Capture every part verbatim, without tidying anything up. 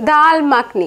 दाल मखनी।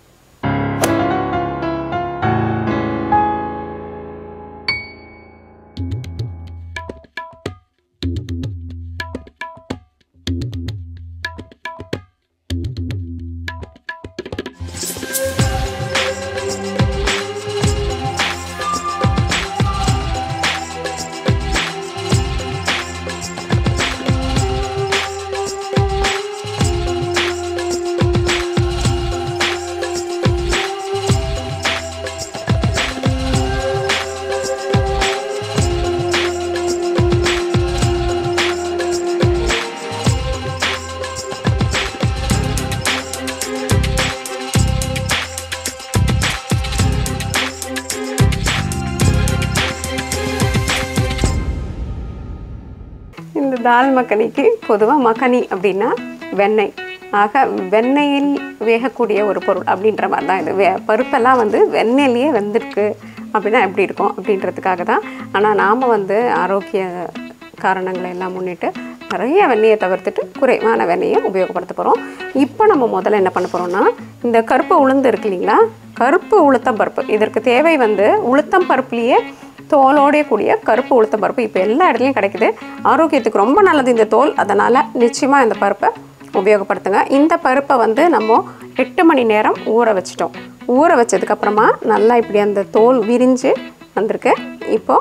இந்த தால் மக்கனிக்கு பொதுவாக மக்கனி அப்படின்னா வெண்ணெய். ஆக வெண்ணெயில் வேகக்கூடிய ஒரு பொருள் அப்படின்ற மாதிரி தான் இது. வே பருப்பெல்லாம் வந்து வெண்ணெயிலேயே வெந்திருக்கு அப்படின்னா எப்படி இருக்கும் அப்படின்றதுக்காக தான். ஆனால் நாம் வந்து ஆரோக்கிய காரணங்களை எல்லாம் முன்னிட்டு நிறைய வெண்ணெயை தவிர்த்துட்டு குறைவான வெண்ணெயை உபயோகப்படுத்த போகிறோம். இப்போ நம்ம முதல்ல என்ன பண்ண போகிறோம்னா, இந்த கருப்பு உளுந்து இருக்கு இல்லைங்களா, கருப்பு உளுத்தம் பருப்பு. இதற்கு தேவை வந்து உளுத்தம் பருப்புலேயே தோலோடைய கூடிய கருப்பு உளுத்தம் பருப்பு. இப்போ எல்லா இடத்துலையும் கிடைக்குது. ஆரோக்கியத்துக்கு ரொம்ப நல்லது இந்த தோல். அதனால் நிச்சயமாக இந்த பருப்பை உபயோகப்படுத்துங்க. இந்த பருப்பை வந்து நம்ம எட்டு மணி நேரம் ஊற வச்சிட்டோம். ஊற வச்சதுக்கப்புறமா நல்லா இப்படி அந்த தோல் விரிஞ்சு வந்திருக்கு. இப்போது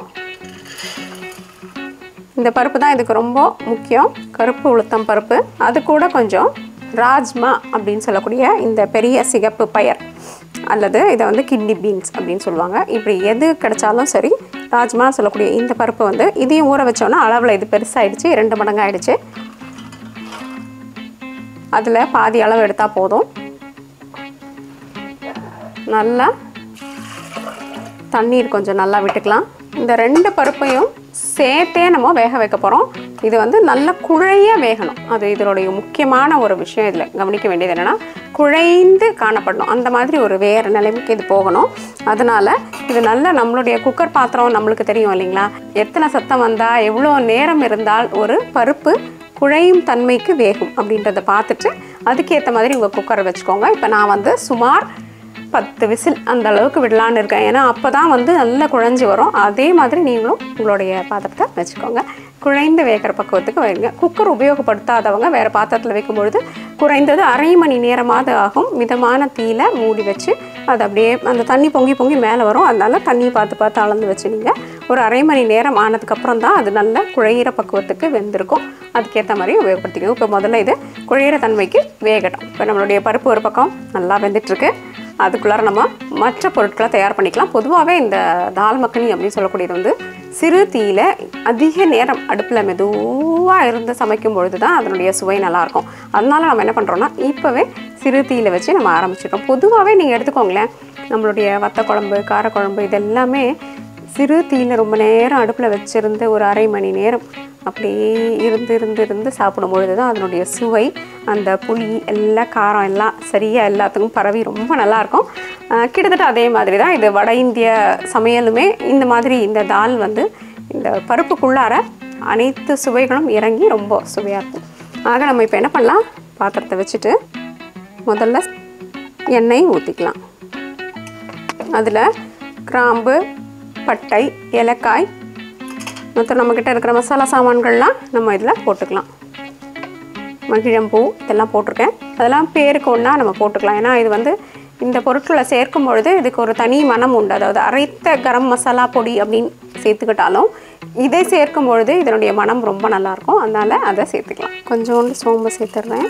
இந்த பருப்பு தான் இதுக்கு ரொம்ப முக்கியம், கருப்பு உளுத்தம் பருப்பு. அது கூட கொஞ்சம் ராஜ்மா அப்படின்னு சொல்லக்கூடிய இந்த பெரிய சிகப்பு பயர், அல்லது இதை வந்து கிட்னி பீன்ஸ் அப்படின்னு சொல்லுவாங்க. இப்படி எது கிடைச்சாலும் சரி, ராஜ்மா சொல்லக்கூடிய இந்த பருப்பு வந்து இதையும் ஊற வச்சோன்னா அளவில் இது பெருசாகிடுச்சு, ரெண்டு மடங்கு ஆகிடுச்சு. அதில் பாதி அளவு எடுத்தால் போதும். நல்லா தண்ணீர் கொஞ்சம் நல்லா விட்டுக்கலாம். இந்த ரெண்டு பருப்பையும் சேர்த்தே நம்ம வேக வைக்க போகிறோம். இது வந்து நல்லா குழைய வேகணும். அது இதனுடைய முக்கியமான ஒரு விஷயம். இதில் கவனிக்க வேண்டியது என்னென்னா, குழைந்து காணப்படணும். அந்த மாதிரி ஒரு வேறு நிலைமைக்கு இது போகணும். அதனால் இது நல்லா நம்மளுடைய குக்கர் பாத்திரம் நம்மளுக்கு தெரியும் இல்லைங்களா, எத்தனை சத்தம் வந்தால் எவ்வளோ நேரம் இருந்தால் ஒரு பருப்பு குழையும் தன்மைக்கு வேகும் அப்படின்றத பார்த்துட்டு அதுக்கேற்ற மாதிரி உங்கள் குக்கரை வச்சுக்கோங்க. இப்போ நான் வந்து சுமார் பத்து விசில் அந்த அளவுக்கு விடலான்னு இருக்கேன். ஏன்னா அப்போ தான் வந்து நல்லா குழஞ்சி வரும். அதே மாதிரி நீங்களும் உங்களுடைய பாத்திரத்தை வச்சுக்கோங்க. குழைந்து வேகிற பக்குவத்துக்கு வைங்க. குக்கர் உபயோகப்படுத்தாதவங்க வேறு பாத்திரத்தில் வைக்கும்பொழுது குறைந்தது அரை மணி நேரமாவது ஆகும். மிதமான தீயில மூடி வச்சு அது அப்படியே அந்த தண்ணி பொங்கி பொங்கி மேலே வரும். அதனால தண்ணியை பார்த்து பார்த்து அளந்து வச்சு நீங்கள் ஒரு அரை மணி நேரம் ஆனதுக்கப்புறம் தான் அது நல்லா குழையிற பக்குவத்துக்கு வெந்திருக்கும். அதுக்கேற்ற மாதிரி உபயோகப்படுத்திக்கோங்க. இப்போ முதல்ல இது குழையிற தன்மைக்கு வேகட்டும். இப்போ நம்மளுடைய பருப்பு ஒரு பக்கம் நல்லா வெந்துட்டுருக்கு. அதுக்குள்ளார நம்ம மற்ற பொருட்களை தயார் பண்ணிக்கலாம். பொதுவாகவே இந்த தால் மக்கனி அப்படின்னு சொல்லக்கூடியது வந்து சிறு தீயில அதிக நேரம் அடுப்பில் மெதுவாக இருந்து சமைக்கும் பொழுது தான் அதனுடைய சுவை நல்லாயிருக்கும். அதனால நம்ம என்ன பண்ணுறோன்னா, இப்போவே சிறு தீயில வச்சு நம்ம ஆரம்பிச்சிட்டோம். பொதுவாகவே நீங்கள் எடுத்துக்கோங்களேன், நம்மளுடைய வத்த குழம்பு, காரக்குழம்பு இதெல்லாமே சிறு தீயில ரொம்ப நேரம் அடுப்பில் வச்சுருந்து ஒரு அரை மணி நேரம் அப்படியே இருந்து இருந்து இருந்து சாப்பிடும் பொழுது தான் அதனுடைய சுவை, அந்த புளி எல்லாம் காரம் எல்லாம் சரியாக எல்லாத்துக்கும் பரவி ரொம்ப நல்லாயிருக்கும். கிட்டத்தட்ட அதே மாதிரி தான் இது வட இந்திய சமையலுமே. இந்த மாதிரி இந்த தால் வந்து இந்த பருப்புக்குள்ளார அனைத்து சுவைகளும் இறங்கி ரொம்ப சுவையாக இருக்கும். ஆக நம்ம இப்போ என்ன பண்ணலாம், பாத்திரத்தை வச்சுட்டு முதல்ல எண்ணெய் ஊற்றிக்கலாம். அதில் கிராம்பு, பட்டை, ஏலக்காய் மற்ற நம்மக்கிட்ட இருக்கிற மசாலா சாமான்கள்லாம் நம்ம இதில் போட்டுக்கலாம். மகிழம்பூ இதெல்லாம் போட்டிருக்கேன். அதெல்லாம் பேருக்கு ஒன்றா நம்ம போட்டுக்கலாம். ஏன்னா இது வந்து இந்த பொருட்களை சேர்க்கும் பொழுது இதுக்கு ஒரு தனி மனம் உண்டு. அதாவது அரைத்த கரம் மசாலா பொடி அப்படின்னு சேர்த்துக்கிட்டாலும் இதை சேர்க்கும் பொழுது இதனுடைய மனம் ரொம்ப நல்லாயிருக்கும். அதனால் அதை சேர்த்துக்கலாம். கொஞ்சோண்டு சோம்பு சேர்த்துடுறேன்.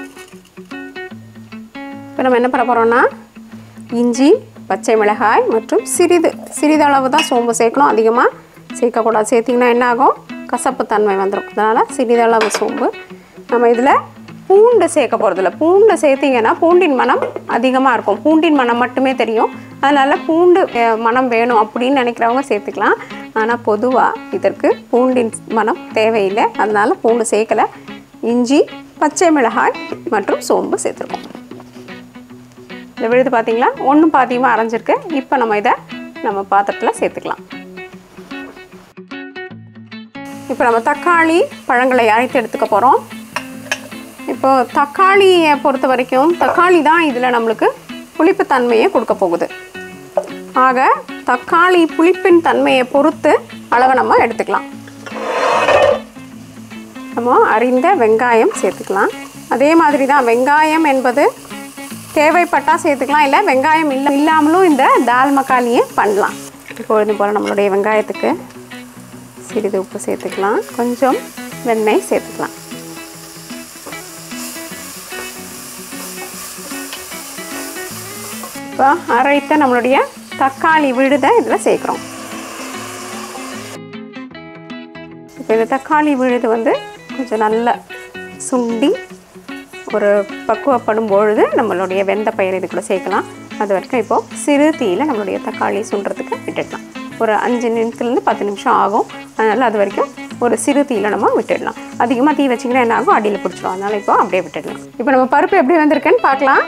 இப்போ நம்ம என்ன பண்ண போகிறோன்னா, இஞ்சி, பச்சை மிளகாய் மற்றும் சிறிது சிறிதளவு தான் சோம்பு சேர்க்கணும். அதிகமாக சேர்க்கக்கூடாது. சேர்த்திங்கன்னா என்ன ஆகும், கசப்பு தன்மை வந்துடும். அதனால் சிறிதளவு சோம்பு. நம்ம இதில் பூண்டு சேர்க்க போகிறதில்ல. பூண்டு சேர்த்திங்கன்னா பூண்டின் மனம் அதிகமாக இருக்கும். பூண்டின் மனம் மட்டுமே தெரியும். அதனால் பூண்டு மனம் வேணும் அப்படின்னு நினைக்கிறவங்க சேர்த்துக்கலாம். ஆனால் பொதுவாக இதற்கு பூண்டின் மனம் தேவையில்லை. அதனால் பூண்டு சேர்க்கலை. இஞ்சி, பச்சை மிளகாய் மற்றும் சோம்பு சேர்த்துருக்கோம். இந்த விழுது பார்த்தீங்களா, ஒன்றும் பாதியமாக அரைஞ்சிருக்கு. இப்போ நம்ம இதை நம்ம பாத்திரத்தில் சேர்த்துக்கலாம். இப்போ நம்ம தக்காளி பழங்களை அரைத்து எடுத்துக்க போகிறோம். இப்போ தக்காளியை பொறுத்த வரைக்கும் தக்காளி தான் இதில் நம்மளுக்கு புளிப்பு தன்மையை கொடுக்க போகுது. ஆக தக்காளி புளிப்பின் தன்மையை பொறுத்து அளவை நம்ம எடுத்துக்கலாம். நம்ம அரிந்த வெங்காயம் சேர்த்துக்கலாம். அதே மாதிரி தான் வெங்காயம் என்பது தேவைப்பட்டால் சேர்த்துக்கலாம், இல்லை வெங்காயம் இல்லை இல்லாமலும் இந்த தால் மக்கானியை பண்ணலாம். இப்பொழுது போல் நம்மளுடைய வெங்காயத்துக்கு சிறிது உப்பு சேர்த்துக்கலாம், கொஞ்சம் வெண்ணெய் சேர்த்துக்கலாம். இப்போ அரைத்த நம்மளுடைய தக்காளி விழுதை இதில் சேர்க்குறோம். இப்போ இந்த தக்காளி விழுது வந்து கொஞ்சம் நல்லா சுண்டி ஒரு பக்குவப்படும் பொழுது நம்மளுடைய வெந்த பயிர் இது கூட சேர்க்கலாம். அது வரைக்கும் இப்போது சிறு தீயில் நம்மளுடைய தக்காளி சுண்டுறதுக்கு விட்டுடலாம். ஒரு அஞ்சு நிமிஷத்துலேருந்து பத்து நிமிஷம் ஆகும். அதனால் அது வரைக்கும் ஒரு சிறு தீயில் நம்ம விட்டுடலாம். அதிகமாக தீ வச்சிங்கன்னா என்ன ஆகும், அடியில் பிடிச்சிடும். அதனால் இப்போ அப்படியே விட்டுடலாம். இப்போ நம்ம பருப்பு எப்படி வந்திருக்குன்னு பார்க்கலாம்.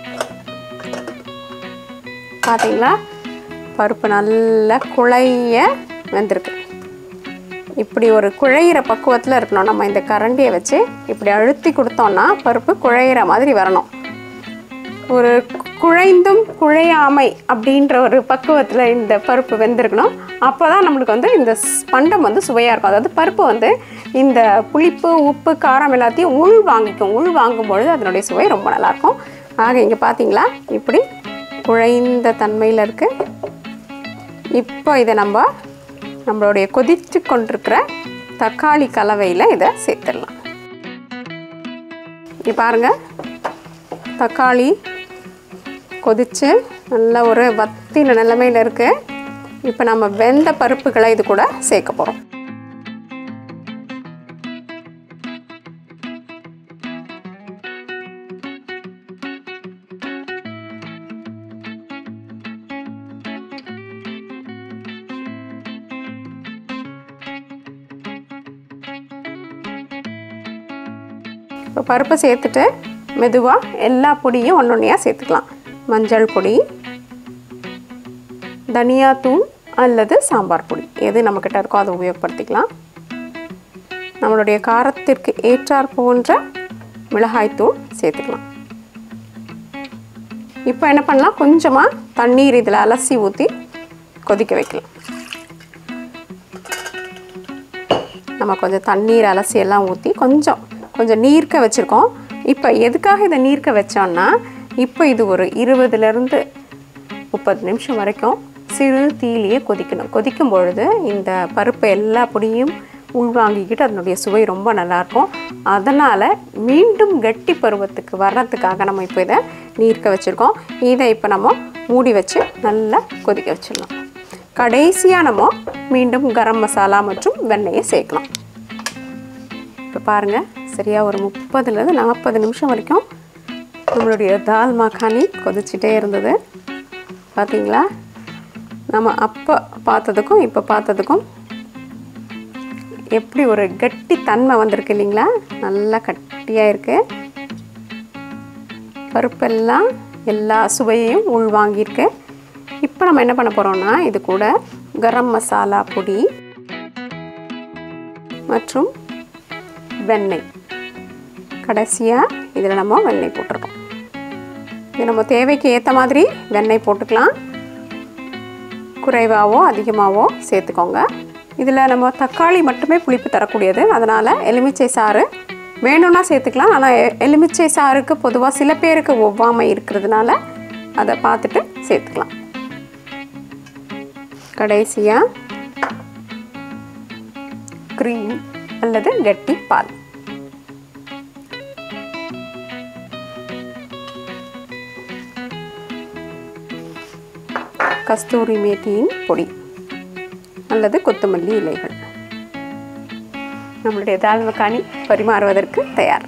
பார்த்தீங்களா, பருப்பு நல்லா குழைய வெந்திருக்கு. இப்படி ஒரு குழையிற பக்குவத்தில் இருக்கணும். நம்ம இந்த கரண்டியை வச்சு இப்படி அழுத்தி கொடுத்தோம்னா பருப்பு குழையிற மாதிரி வரணும். ஒரு குழைந்தும் குழையாமை அப்படின்ற ஒரு பக்குவத்தில் இந்த பருப்பு வெந்திருக்கணும். அப்போ தான் நம்மளுக்கு வந்து இந்த பண்டம் வந்து சுவையாக இருக்கும். அதாவது பருப்பு வந்து இந்த புளிப்பு உப்பு காரம் எல்லாத்தையும் உள் வாங்கிக்கும். உள் வாங்கும் பொழுது அதனுடைய சுவை ரொம்ப நல்லாயிருக்கும். ஆக இங்கே பார்த்தீங்களா, இப்படி குழைந்த தன்மையில் இருக்குது. இப்போ இதை நம்ம நம்மளுடைய கொதித்து கொண்டிருக்கிற தக்காளி கலவையில் இதை சேர்த்துடலாம். இப்போ பாருங்கள், தக்காளி கொதித்து நல்ல ஒரு வத்தின நிலைமையில் இருக்குது. இப்போ நம்ம வெந்த பருப்புகளை இது கூட சேர்க்க போகிறோம். இப்போ பருப்பை சேர்த்துட்டு மெதுவாக எல்லா பொடியும் ஒன்று ஒன்றையாக சேர்த்துக்கலாம். மஞ்சள் பொடி, தனியாத்தூள் அல்லது சாம்பார் பொடி எது நம்மக்கிட்ட இருக்கோ அதை உபயோகப்படுத்திக்கலாம். நம்மளுடைய காரத்திற்கு ஏற்றார் போன்ற மிளகாய்த்தூள் சேர்த்துக்கலாம். இப்போ என்ன பண்ணலாம், கொஞ்சமாக தண்ணீர் இதில் அலசி ஊற்றி கொதிக்க வைக்கலாம். நம்ம கொஞ்சம் தண்ணீர் அலசி எல்லாம் ஊற்றி கொஞ்சம் கொஞ்சம் நீர்க்க வச்சுருக்கோம். இப்போ எதுக்காக இதை நீர்க்க வச்சோன்னா, இப்போ இது ஒரு இருபதுலேருந்து முப்பது நிமிஷம் வரைக்கும் சிறு தீயிலேயே கொதிக்கணும். கொதிக்கும் பொழுது இந்த பருப்பு எல்லா பொடியும் உள்வாங்கிக்கிட்டு அதனுடைய சுவை ரொம்ப நல்லாயிருக்கும். அதனால் மீண்டும் கட்டி பருவத்துக்கு வர்றதுக்காக நம்ம இப்போ இதை நீர்க்க வச்சுருக்கோம். இதை இப்போ நம்ம மூடி வச்சு நல்லா கொதிக்க வச்சிடலாம். கடைசியாக நம்ம மீண்டும் கரம் மசாலா மற்றும் வெண்ணெயை சேர்க்கலாம். இப்போ பாருங்கள், சரியாக ஒரு முப்பதுலேருந்து நாற்பது நிமிஷம் வரைக்கும் நம்மளுடைய தால் மக்கானி கொதிச்சுட்டே இருந்தது. பார்த்தீங்களா, நம்ம அப்போ பார்த்ததுக்கும் இப்போ பார்த்ததுக்கும் எப்படி ஒரு கட்டி தன்மை வந்திருக்கு இல்லைங்களா, நல்லா கட்டியாக இருக்குது. பருப்பெல்லாம் எல்லா சுவையையும் உள்வாங்கியிருக்கு. இப்போ நம்ம என்ன பண்ண போகிறோம்னா, இது கூட கரம் மசாலா பொடி மற்றும் வெண்ணெய், கடைசியாக இதில் நம்ம வெண்ணெய் போட்டிருக்கோம். இது நம்ம தேவைக்கு ஏற்ற மாதிரி வெண்ணெய் போட்டுக்கலாம். குறைவாகவோ அதிகமாகவோ சேர்த்துக்கோங்க. இதில் நம்ம தக்காளி மட்டுமே புளிப்பு தரக்கூடியது. அதனால் எலுமிச்சை சாறு வேணும்னா சேர்த்துக்கலாம். ஆனால் எலுமிச்சை சாருக்கு பொதுவாக சில பேருக்கு ஒவ்வாமை இருக்கிறதுனால அதை பார்த்துட்டு சேர்த்துக்கலாம். கடைசியாக க்ரீம் அல்லது கட்டி பால். கஸ்தூரி மேத்தியின் பொடி அல்லது கொத்தமல்லி இலைகள். நம்மளுடைய தால் மக்கானி பரிமாறுவதற்கு தயார்.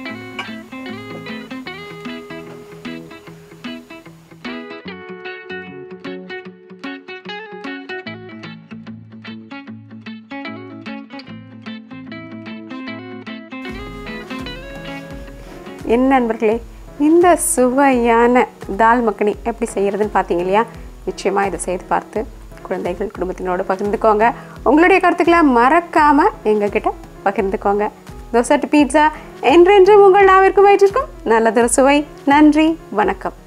என்ன நண்பர்களே, இந்த சுவையான தால் மக்கானி எப்படி செய்கிறதுன்னு பார்த்தீங்க இல்லையா? நிச்சயமாக இதை செய்து பார்த்து குழந்தைகள் குடும்பத்தினோடு பகிர்ந்துக்கோங்க. உங்களுடைய கருத்துக்களை மறக்காமல் எங்ககிட்ட பகிர்ந்துக்கோங்க. தோசை டு பீட்சா என்றென்றும் உங்கள் நாவிற்கும் வயிற்றிற்கும் நல்லதொரு சுவை. நன்றி, வணக்கம்.